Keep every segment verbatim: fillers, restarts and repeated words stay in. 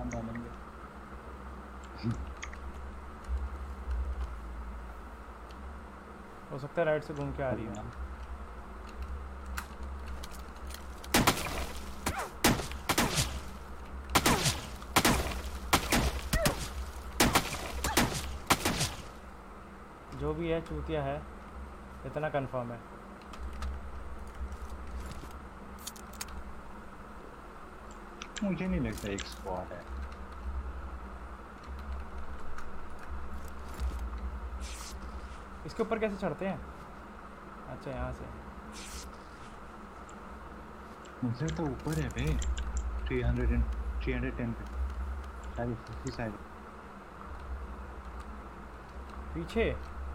डालेंगे। हो सकता है राइट से घूम के आ रही है। जो भी है चूतिया है, इतना कंफर्म है। मुझे नहीं लगता एक स्क्वाड है। इसके ऊपर कैसे चढ़ते हैं? अच्छा यहाँ से। मुझे तो ऊपर है बे, three hundred and three hundred ten पे शायद उसी साइड। पीछे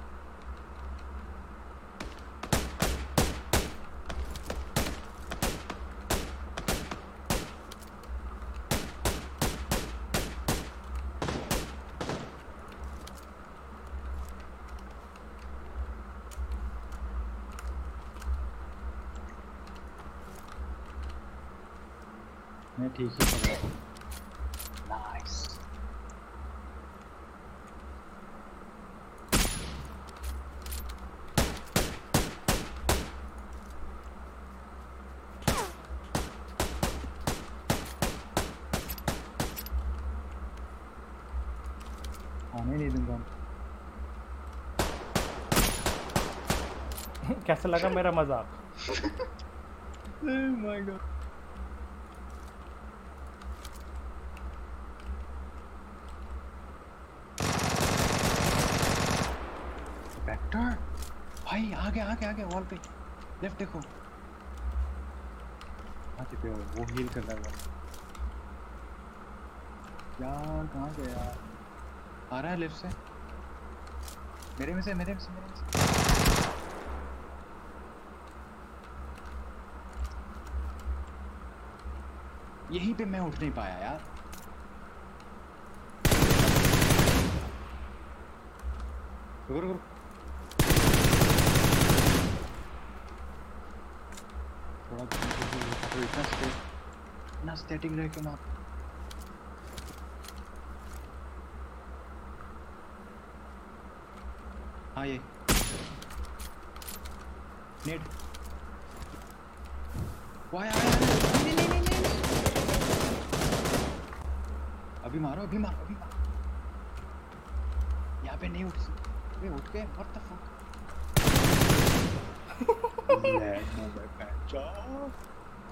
मैं ठीक ही पकड़ा हूँ। नाइस। आने नहीं दूंगा। कैसा लगा मेरा मजाक? Oh my God. वेक्टर भाई आगे आगे आगे वॉल पे लेफ्ट देखो। कहाँ पे हो? वो हील कर रहा है यार। कहाँ गया? आ रहा है लेफ्ट से, मेरे में से मेरे में से मेरे में से। यहीं पे मैं उठ नहीं पाया यार। रुको रुको थोड़ा तो इतना स्टे इतना स्टैटिक रह के ना। हाँ ये नेट वाह यार। नहीं नहीं नहीं नहीं अभी मारो अभी मारो अभी मारो। यहाँ पे नहीं उठ सकते उठ गए। What the fuck.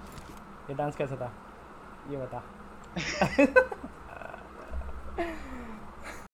ये डांस कैसा था ये बता।